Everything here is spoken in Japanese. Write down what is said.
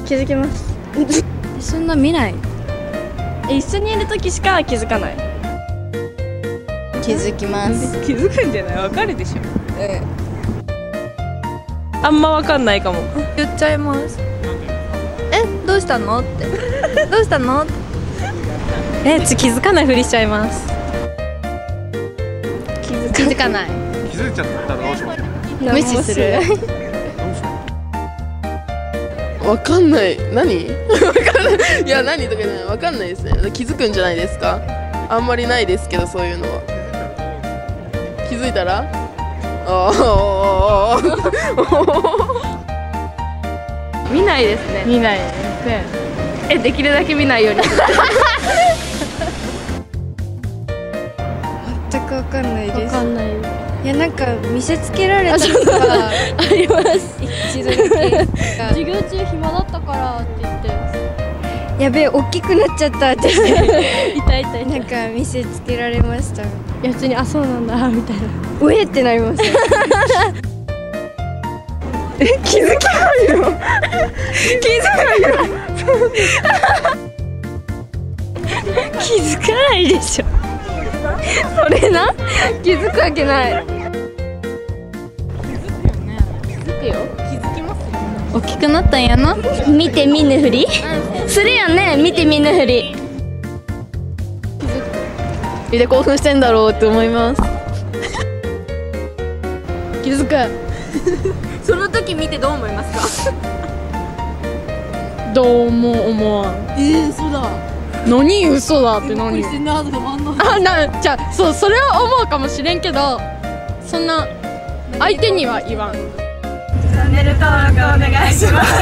気づきます。 そんな見ない。 一緒にいる時しか気づかない。 気づきます。 気づくんじゃない？わかるでしょ。あんまわかんないかも。 言っちゃいます。どうしたのって。どうしたの？気づかないふりしちゃいます。気づかない。 気づいちゃったらどうします？ 無視する。 わかんない。何？わかんない。いや、何とかじゃない。わかんないですね。気づくんじゃないですか。あんまりないですけど、そういうのは。気づいたら？ 見ないですね。 見ないね。 できるだけ見ないようにする。 全くわかんないです。 わかんない。 いや、なんか見せつけられたとかあります。 一度だけ授業中暇だったからって言って。 やべえ、大きくなっちゃったって痛い痛い。 なんか見せつけられました。 いや、普通にあ、そうなんだみたいな。 うえってなります。 気づかないよ。気づかないよ。 気づかないでしょ。それな、気づくわけない。気づくよ。気づきますよ。 大きくなったんやな。 見て見ぬふり。するよね、見て見ぬふり。 見て興奮してんだろうって思います。 気づく。 その時見てどう思いますか？ どうも思わん。 そうだ。 何嘘だって何？ してんなとかもあんの。 じゃあそれは思うかもしれんけど、そんな相手には言わん。 チャンネル登録お願いします。